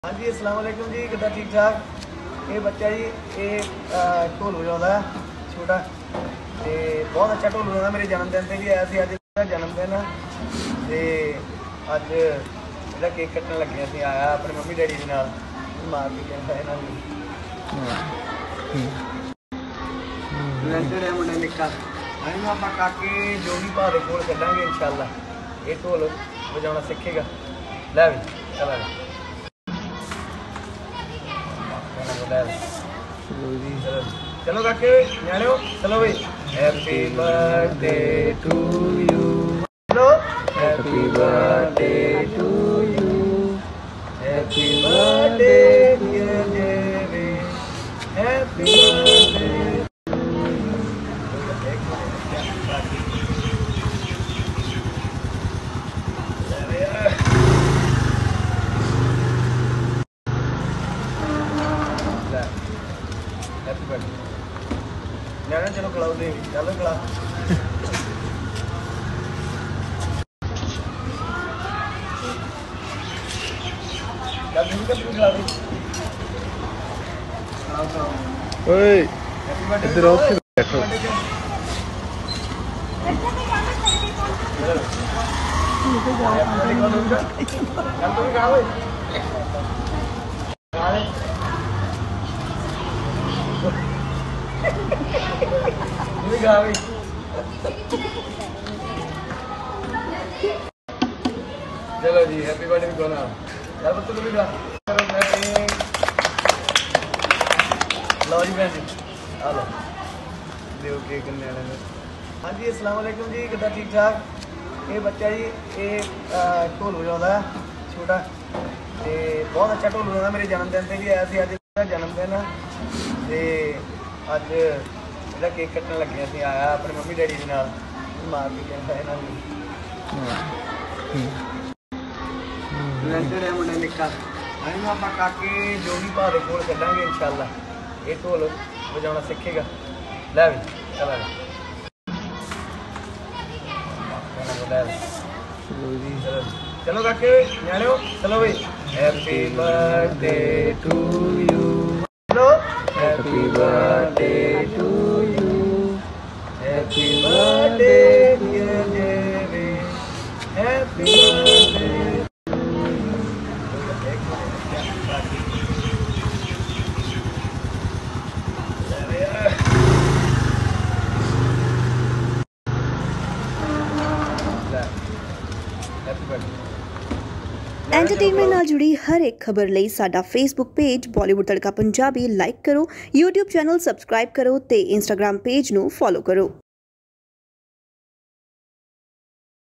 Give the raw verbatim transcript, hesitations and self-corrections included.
हाँ जी, अस्सलाम वालेकुम जी, कितना ठीक ठाक। ये बच्चा जी ये ढोल बजाता छोटा तो बहुत अच्छा ढोल बजाता। मेरे जन्मदिन से भी आया सी। अज जन्मदिन तो अज जो केक कट्टन लगे सी, आया अपने मम्मी डैडी के नाल मार के कहता है टैलेंटेड है मुंडा निक्का। अभी आप काके जो भी भा के कोल कड्डांगे इंशाअल्लाह। ये ढोल बजाना सीखेगा। लै भी चला चलो चलो काके न्याणो चलो भाई। Happy birthday to you. चलो happy birthday to you. Happy birthday dear जेवी। Happy birthday. हैप्पी बर्थडे न्याणा चलो खिलाओ दे चलो खिला। ओए इधर आओ फिर बैठो। चलो जी हैप्पी बर्थडे भी करो यार बच्चों को भी गा। लो जी भैन जी आ लो दो केक न्याणे ने। हाँ जी, अस्सलाम वालेकुम जी, कितना ठीक ठाक। ये बच्चा जी ये ढोल बजाता छोटा तो बहुत अच्छा ढोल बजाता। मेरे जन्मदिन से भी आया सी। अज जन्मदिन तो अज जो केक कट्टन लगे सी, आया अपने मम्मी डैडी के नाल मार के कहता है टैलेंटेड है मुंडा निक्का। अभी आप काके जो भी भा के कोल कड्डांगे इंशाअल्लाह। ये ढोल बजाना सीखेगा। लै भी चला चलो चलो काके न्याणो चलो भाई। Happy birthday to you. चलो happy birthday to you. Happy birthday dear जेवी। Happy birthday. एंटरटेनमेंट नाल जुड़ी हर एक खबर लई साडा Facebook page Bollywood Tadka Punjabi like करो, यूट्यूब चैनल सबसक्राइब करो ते इंस्टाग्राम पेज नू फॉलो करो।